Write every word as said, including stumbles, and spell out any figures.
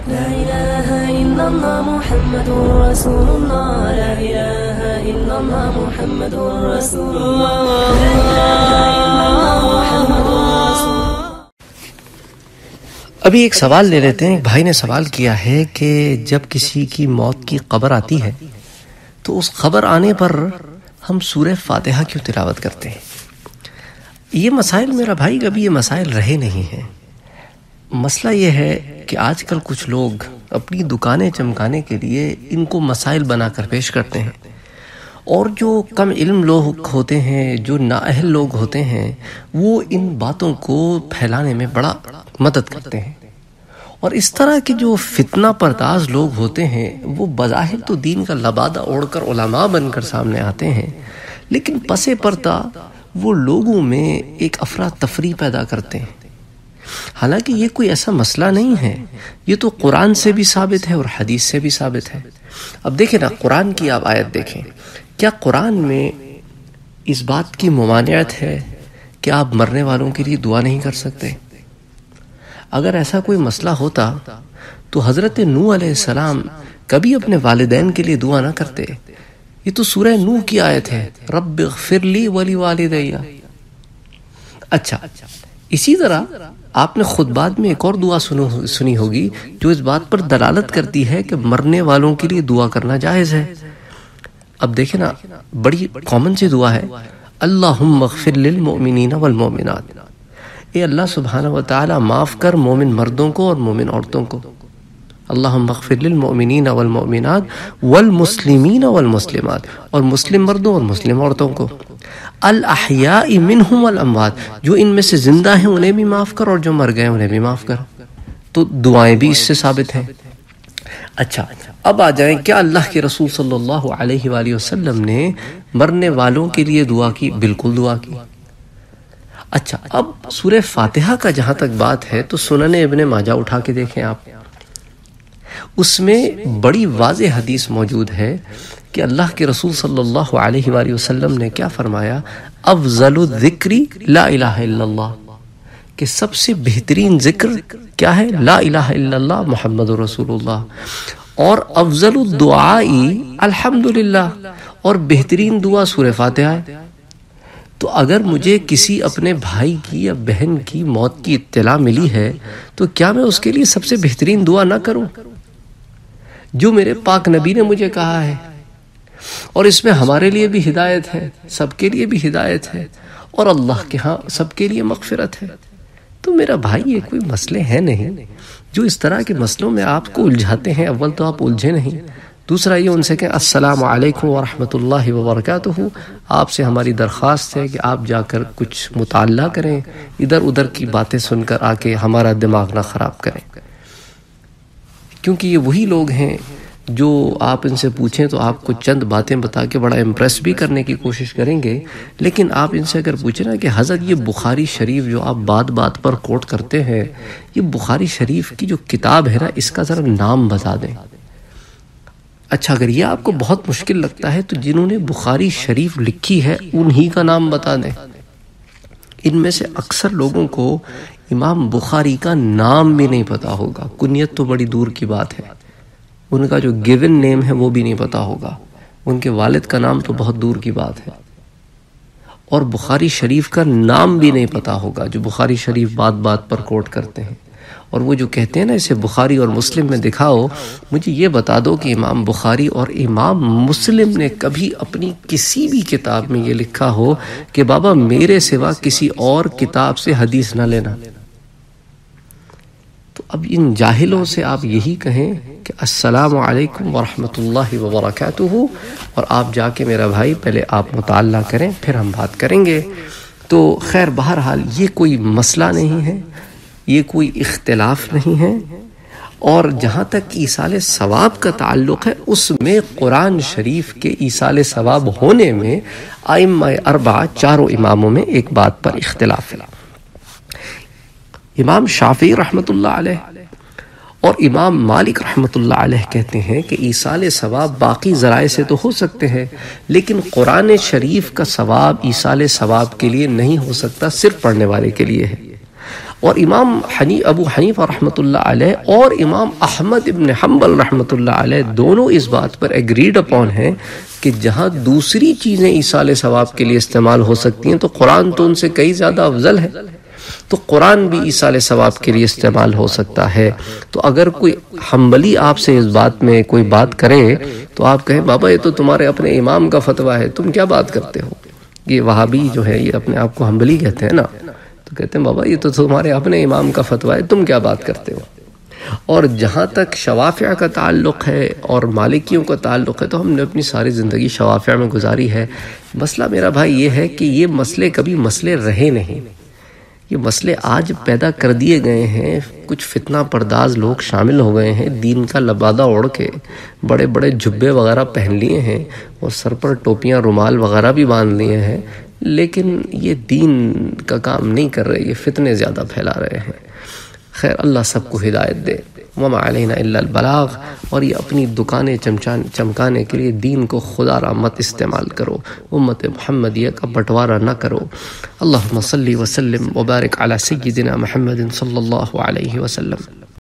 لا إله إلا الله محمد رسول الله لا إله إلا الله محمد رسول الله لا إله إلا الله محمد رسول الله. ابھی ایک سوال لے لیتے ہیں. ایک بھائی نے سوال کیا ہے کہ جب کسی کی موت کی خبر آتی ہے تو اس خبر آنے پر ہم سورہ فاتحہ کیوں تلاوت کرتے ہیں؟ یہ مسائل میرا بھائی کبھی یہ مسائل رہے نہیں ہیں. مسئلہ یہ ہے کہ آج کل کچھ لوگ اپنی دکانیں چمکانے کے لیے ان کو مسائل بنا کر پیش کرتے ہیں، اور جو کم علم لوگ ہوتے ہیں، جو نااہل لوگ ہوتے ہیں، وہ ان باتوں کو پھیلانے میں بڑا مدد کرتے ہیں. اور اس طرح کے جو فتنہ پرداز لوگ ہوتے ہیں وہ بظاہر تو دین کا لبادہ اوڑھ کر علماء بن کر سامنے آتے ہیں، لیکن پس پردہ وہ لوگوں میں ایک افراتفری پیدا کرتے ہیں. حالانکہ یہ کوئی ایسا مسئلہ نہیں ہے، یہ تو قرآن سے بھی ثابت ہے اور حدیث سے بھی ثابت ہے. اب دیکھیں نا، قرآن کی آپ آیت دیکھیں. کیا قرآن میں اس بات کی ممانعت ہے کہ آپ مرنے والوں کے لیے دعا نہیں کر سکتے؟ اگر ایسا کوئی مسئلہ ہوتا تو حضرت نوح علیہ السلام کبھی اپنے والدین کے لیے دعا نہ کرتے. یہ تو سورہ نوح کی آیت ہے، رب اغفر لی ولی والدی. اچھا، اسی طرح آپ نے خطبات میں ایک اور دعا سنی ہوگی جو اس بات پر دلالت کرتی ہے کہ مرنے والوں کے لیے دعا کرنا جائز ہے. اب دیکھیں نا، بڑی کامن سی دعا ہے، اللہم اغفر للمؤمنین والمؤمنات. اے اللہ سبحانہ و تعالی معاف کر مومن مردوں کو اور مومن عورتوں کو. اللہم اغفر للمؤمنین والمؤمنات والمسلمین والمسلمات، اور مسلم مردوں اور مسلم عورتوں کو. الاحیاء منہم والاموات، جو ان میں سے زندہ ہیں انہیں بھی معاف کر اور جو مر گئے انہیں بھی معاف کر. تو دعائیں بھی اس سے ثابت ہیں. اچھا، اب آ جائیں، کیا اللہ کے رسول صلی اللہ علیہ وآلہ وسلم نے مرنے والوں کے لیے دعا کی؟ بالکل دعا کی. اچھا، اب سورہ فاتحہ کا جہاں تک بات ہے تو سنن ابن ماجہ اٹھا کے دیکھیں آپ. اس میں بڑی واضح حدیث موجود ہے کہ اللہ کے رسول صلی اللہ علیہ وآلہ وسلم نے کیا فرمایا؟ افضل الذکر لا الہ الا اللہ، کہ سب سے بہترین ذکر کیا ہے؟ لا الہ الا اللہ محمد رسول اللہ. اور افضل الدعاء الحمدللہ، اور بہترین دعا سورہ فاتحہ ہے. تو اگر مجھے کسی اپنے بھائی کی یا بہن کی موت کی اطلاع ملی ہے تو کیا میں اس کے لیے سب سے بہترین دعا نہ کروں جو میرے پاک نبی نے مجھے کہا ہے؟ اور اس میں ہمارے لیے بھی ہدایت ہے، سب کے لیے بھی ہدایت ہے، اور اللہ کے ہاں سب کے لیے مغفرت ہے. تو میرا بھائی یہ کوئی مسئلے ہیں نہیں جو اس طرح کے مسئلوں میں آپ کو الجھاتے ہیں. اول تو آپ الجھے نہیں، دوسرا یہ ان سے کہ السلام علیکم ورحمۃ اللہ وبرکاتہ. آپ سے ہماری درخواست ہے کہ آپ جا کر کچھ مطالعہ کریں، ادھر ادھر کی باتیں سن کر آ کے ہمارا دماغ نہ خراب کریں، کیونکہ یہ وہی لوگ ہیں جو آپ ان سے پوچھیں تو آپ کو چند باتیں بتا کے بڑا امپریس بھی کرنے کی کوشش کریں گے، لیکن آپ ان سے اگر پوچھیں نا کہ حضرت یہ بخاری شریف جو آپ بات بات پر کوٹ کرتے ہیں، یہ بخاری شریف کی جو کتاب ہے نا، اس کا ذرا نام بتا دیں. اچھا، اگر یہ آپ کو بہت مشکل لگتا ہے تو جنہوں نے بخاری شریف لکھی ہے انہی کا نام بتا دیں. ان میں سے اکثر لوگوں کو امام بخاری کا نام بھی نہیں پتا ہوگا، کنیت تو بڑی دور کی بات ہے، ان کا جو گیون نیم ہے وہ بھی نہیں پتا ہوگا، ان کے والد کا نام تو بہت دور کی بات ہے، اور بخاری شریف کا نام بھی نہیں پتا ہوگا جو بخاری شریف بات بات پر کوٹ کرتے ہیں. اور وہ جو کہتے ہیں نا اسے بخاری اور مسلم میں دکھاؤ، مجھے یہ بتا دو کہ امام بخاری اور امام مسلم نے کبھی اپنی کسی بھی کتاب میں یہ لکھا ہو کہ بابا میرے سوا کسی اور کتاب سے حدیث نہ لینا. تو اب ان جاہلوں سے آپ یہی کہیں کہ السلام علیکم ورحمۃ اللہ وبرکاتہ، اور آپ جا کے میرا بھائی پہلے آپ مطالعہ کریں پھر ہم بات کریں گے. تو خیر، بہرحال یہ کوئی مسئلہ نہیں ہے، یہ کوئی اختلاف نہیں ہے. اور جہاں تک ایصال ثواب کا تعلق ہے، اس میں قرآن شریف کے ایصال ثواب ہونے میں ائمہ اربعہ چاروں اماموں میں ایک بات پر اختلاف ہے. امام شافعی رحمۃ اللہ علیہ اور امام مالک رحمۃ اللہ علیہ کہتے ہیں کہ ایصال ثواب باقی ذرائع سے تو ہو سکتے ہیں، لیکن قرآن شریف کا ثواب ایصال ثواب کے لیے نہیں ہو سکتا، صرف پڑھنے والے کے لیے ہے. اور امام حنی ابو حنیفہ رحمۃ اللہ علیہ اور امام احمد ابن حنبل رحمۃ اللہ علیہ دونوں اس بات پر ایگریڈ اپون ہیں کہ جہاں دوسری چیزیں ایصال ثواب کے لیے استعمال ہو سکتی ہیں تو قرآن تو ان سے کئی زیادہ افضل ہے، تو قرآن بھی ایصال ثواب کے لیے استعمال ہو سکتا ہے۔ تو اگر کوئی حنبلی آپ سے اس بات میں کوئی بات کرے تو آپ کہیں بابا یہ تو تمہارے اپنے امام کا فتویٰ ہے، تم کیا بات کرتے ہو؟ یہ وہابی جو ہے یہ اپنے آپ کو حنبلی کہتے ہیں نا، تو کہتے ہیں بابا یہ تو تمہارے اپنے امام کا فتویٰ ہے، تم کیا بات کرتے ہو؟ اور جہاں تک شوافع کا تعلق ہے اور مالکیوں کا تعلق ہے تو ہم نے اپنی ساری زندگی شوافع میں گزاری ہے۔ مسئلہ میرا بھائی یہ ہے کہ یہ مسئلے کبھی مسئلے رہے نہیں، یہ مسئلے آج پیدا کر دیے گئے ہیں، کچھ فتنہ پرداز لوگ شامل ہو گئے ہیں، دین کا لبادہ اوڑھ کے بڑے بڑے جبے وغیرہ پہن لیے ہیں اور سر پر ٹوپیاں رومال وغیرہ بھی باندھ لیے ہیں، لیکن یہ دین کا کام نہیں کر رہے، یہ فتنے زیادہ پھیلا رہے ہیں۔ خیر اللہ سب کو ہدایت دے، وما علینا الا البلاغ، اور یہ اپنی دکانیں چمکانے کے لیے دین کو خدا را مت استعمال کرو، امت محمدیہ کا بٹوارہ نہ کرو۔ اللہم صلی وسلم وبارک علی سیدنا محمد صلی اللہ علیہ وسلم۔